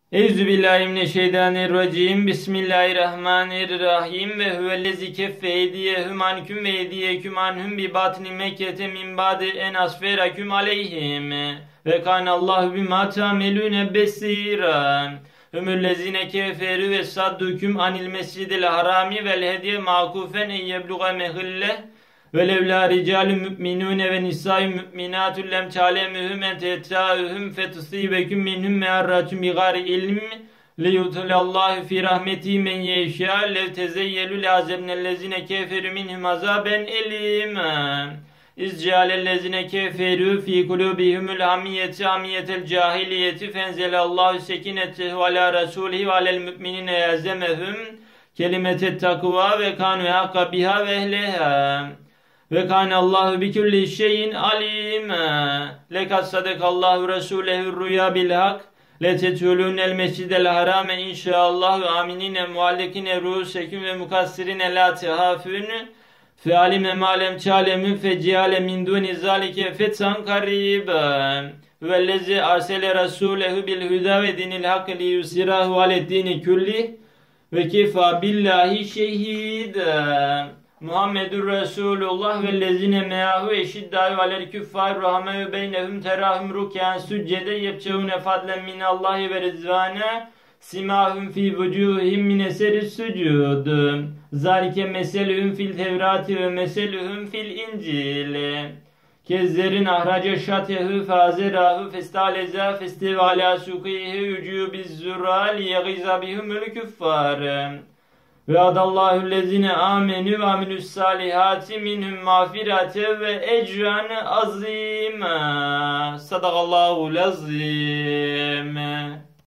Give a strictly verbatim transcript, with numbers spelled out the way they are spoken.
Euzubillahimineşşeytanirracim. Bismillahirrahmanirrahim. Ve huvellezi keffe eydiyehum anküm ve eydiyeküm anhum bi batni Mekke'te min ba'di en asferaküm aleyhim. Ve kânallahu bimâ ta'melûne besîrâ. Hümüllezine keferü ve sadduküm anil mescidil harami vel hediye mâkufen en yebluğa mehilleh. Ve levlâ ricâlü mü'minûne ve nisâ-i mü'minâtü lem çâlemühüm en tettâühüm fetusîbeküm minhum me'arratüm bi gâri ilm liyutulallâhu fî rahmetî men yeşâ lev tezeyyelü lâzemnellezine keferü minhum azâben elîmâ. İzcâlellezine keferû fî kulûbihimul hamiyeti hamiyetel cahiliyeti fenzelallahu sekinetehu alâ rasûlihi ve alel mü'minine yazemehum kelimetet takva ve kânû hakka biha ve ehleha. Ve kânallahu bi kulli şeyin alîm. Lekad sadakallahu rasûlehu rüya bil hak. Letetûlûnel mescidel harame inşaallah ve aminine muallekine rûseküm ve mukassirine la tehâfün. Fe alime mâlem çâlemü fe ciale min dûni zâlike fetsan karîben. Vellezi arsele rasûlehu bil hüdâ ve dinil hak li yusirahu aleddini küllih. Ve kefa billahi şehîden. Muhammedur Resulullah ve lezine me'ahu eşiddâhu alel küffâr rahmeü beynehum terahum rukyan süccede yepçevune fadlen minallahi ve rizvâne simâhum fî vücûhim mineseris sücûd. Zâlike meselühüm fil tevrati ve meselühüm fil incil. Kezzerin ahraca şatehu fâzerâhu festaleza festivalâ sukîhi ucûbiz zurâ liyegiza bihumul küffâr. Ve adallahu lezine amenü ve aminüs salihati minhum mağfirate ve ecran azîme. Sadakallahu lazîme.